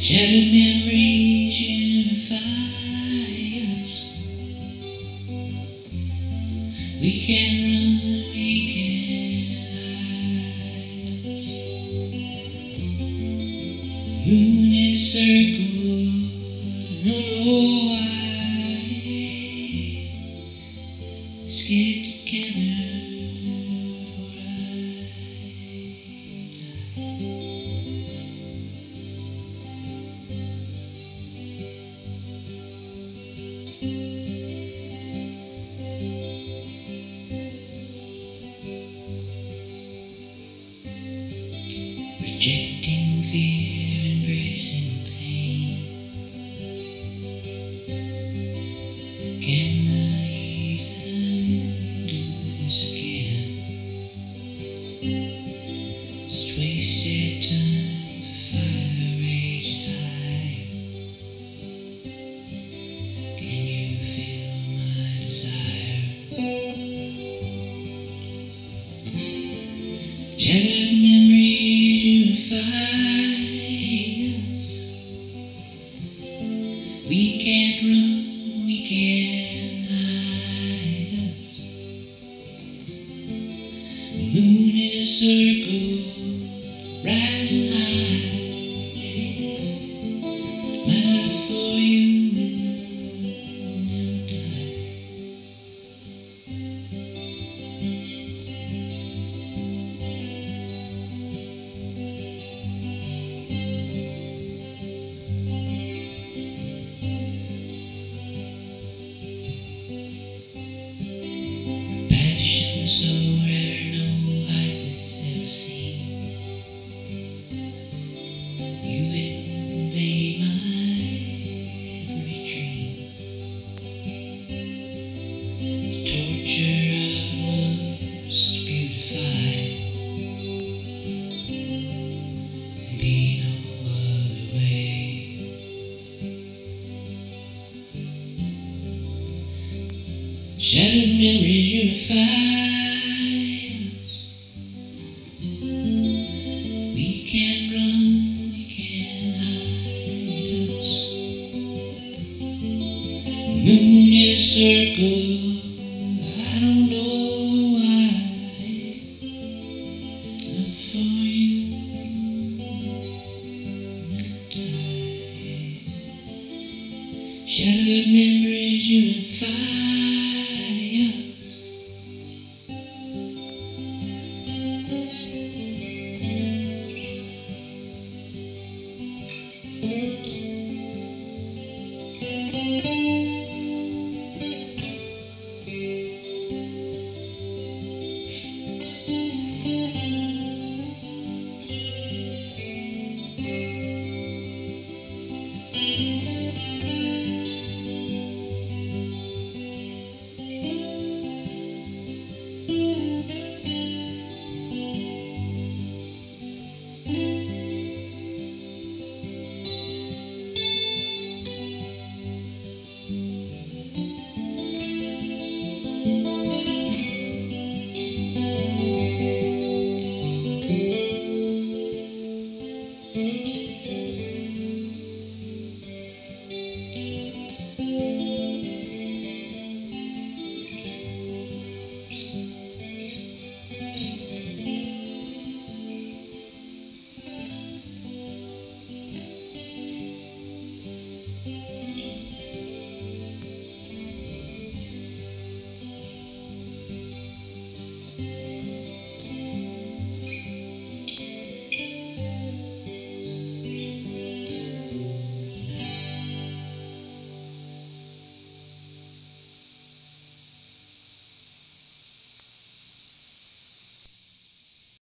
Shattered memories unify us. We can't run, we can't hide. Moon is circle, don't know why. Escape together. Rejecting fear, embracing pain. Can I even do this again? Such wasted time, fire rages high. Can you feel my desire? Shattered memories unify us. We can't run, we can't hide us. The moon is circle, rising high. My love for you will never die. Passion so rare, no height has ever seen. You invade my every dream. The torture of love, such beautified. Can be no other way. Shattered memories unify us. We can't run, we can't hide us. The moon is circle, I don't know why. Love for you never die. Shattered memories unify us.